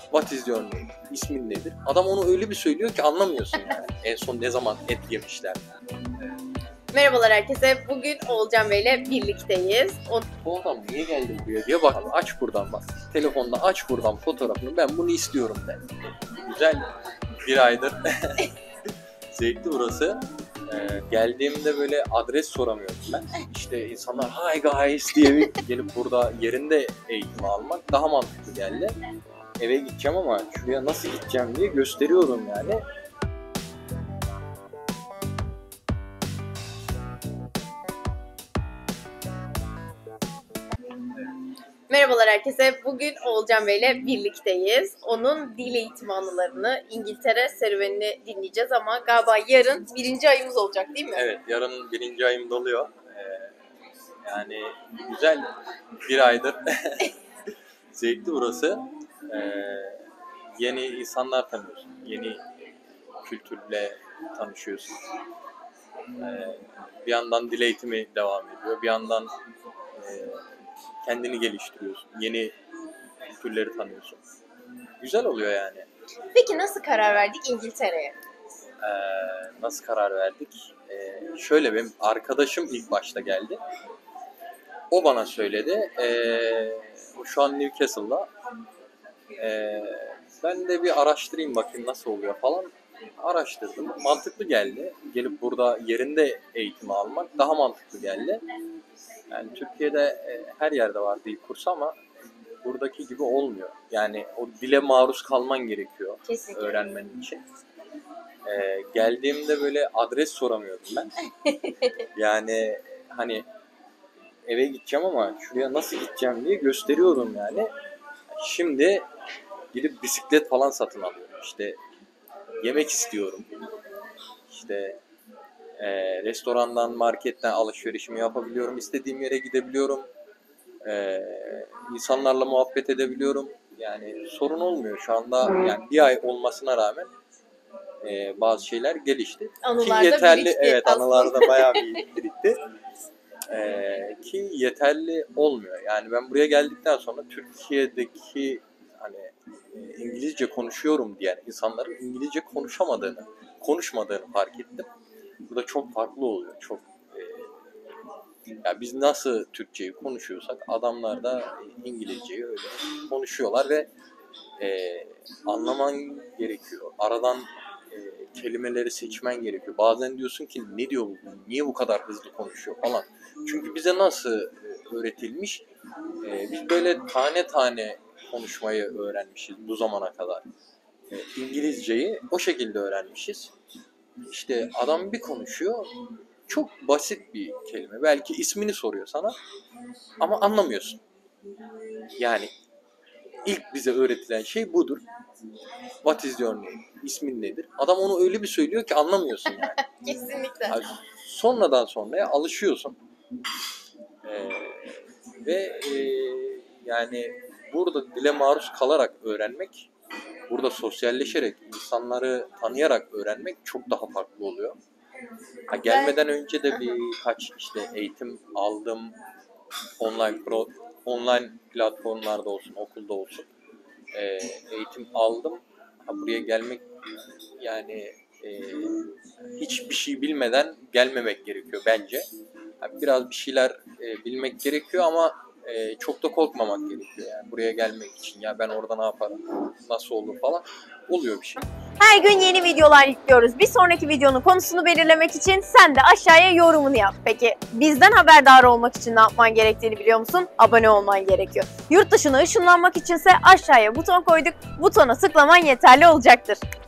What is your name? İsmin nedir? Adam onu öyle bir söylüyor ki anlamıyorsun yani. En son ne zaman et yemişler. Merhabalar herkese. Bugün Oğulcan Bey'le birlikteyiz. Bu adam niye geldi buraya diye bak. Aç buradan bak. Telefonda aç buradan fotoğrafını. Ben bunu istiyorum de. Güzel bir aydır. Zevkli burası. Geldiğimde böyle adres soramıyordum ben. İşte insanlar hi guys diye bir gelip burada yerinde eğitim almak daha mantıklı geldi. Eve gideceğim ama şuraya nasıl gideceğim diye gösteriyorum yani. Merhabalar herkese. Bugün Oğulcan Bey'le birlikteyiz. Onun dil eğitimi anılarını, İngiltere serüvenini dinleyeceğiz ama galiba yarın 1. ayımız olacak değil mi? Evet, yarın 1. ayım doluyor. Yani güzel bir aydır. Zevkli burası. Yeni insanlar tanıyorsun. Yeni kültürle tanışıyorsun. Bir yandan dil eğitimi devam ediyor. Bir yandan kendini geliştiriyorsun. Yeni kültürleri tanıyorsun. Güzel oluyor yani. Peki nasıl karar verdik İngiltere'ye? Nasıl karar verdik? Şöyle benim arkadaşım ilk başta geldi. O bana söyledi. O şu an Newcastle'da. Ben de bir araştırayım bakayım nasıl oluyor falan. Araştırdım. Mantıklı geldi. Gelip burada yerinde eğitimi almak daha mantıklı geldi. Yani Türkiye'de her yerde var dil kursu ama buradaki gibi olmuyor. Yani o dile maruz kalman gerekiyor. Kesinlikle. Öğrenmen için. Geldiğimde böyle adres soramıyordum ben. Yani hani eve gideceğim ama şuraya nasıl gideceğim diye gösteriyorum yani. Şimdi gidip bisiklet falan satın alıyorum. İşte yemek istiyorum. İşte restorandan, marketten alışverişimi yapabiliyorum. İstediğim yere gidebiliyorum. İnsanlarla muhabbet edebiliyorum. Yani sorun olmuyor şu anda. Yani bir ay olmasına rağmen bazı şeyler gelişti. Anılar ki da yeterli, birikti evet aslında. anılar da bayağı bir birikti. Ki yeterli olmuyor. Yani ben buraya geldikten sonra Türkiye'deki hani İngilizce konuşuyorum diyen insanların İngilizce konuşmadığını fark ettim. Burada çok farklı oluyor. Çok ya biz nasıl Türkçeyi konuşuyorsak adamlar da İngilizceyi öyle konuşuyorlar ve anlaman gerekiyor. Aradan kelimeleri seçmen gerekiyor. Bazen diyorsun ki ne diyor bu? Niye bu kadar hızlı konuşuyor falan. Çünkü bize nasıl öğretilmiş? Biz böyle tane tane konuşmayı öğrenmişiz bu zamana kadar. İngilizceyi o şekilde öğrenmişiz. İşte adam bir konuşuyor. Çok basit bir kelime. Belki ismini soruyor sana ama anlamıyorsun. Yani ilk bize öğretilen şey budur. What is your name? İsmin nedir? Adam onu öyle bir söylüyor ki anlamıyorsun yani. Kesinlikle. Yani sonradan sonraya alışıyorsun. Ve yani burada dile maruz kalarak öğrenmek, burada sosyalleşerek, insanları tanıyarak öğrenmek çok daha farklı oluyor. Gelmeden önce de birkaç işte eğitim aldım. Online platformlarda olsun, okulda olsun. Eğitim aldım. Buraya gelmek yani hiçbir şey bilmeden gelmemek gerekiyor bence. Biraz bir şeyler bilmek gerekiyor ama çok da korkmamak gerekiyor yani buraya gelmek için. Ya ben orada ne yaparım, nasıl olur falan oluyor bir şey. Her gün yeni videolar yüklüyoruz. Bir sonraki videonun konusunu belirlemek için sen de aşağıya yorumunu yap. Peki bizden haberdar olmak için ne yapman gerektiğini biliyor musun? Abone olman gerekiyor. Yurt dışına ışınlanmak içinse aşağıya buton koyduk. Butona tıklaman yeterli olacaktır.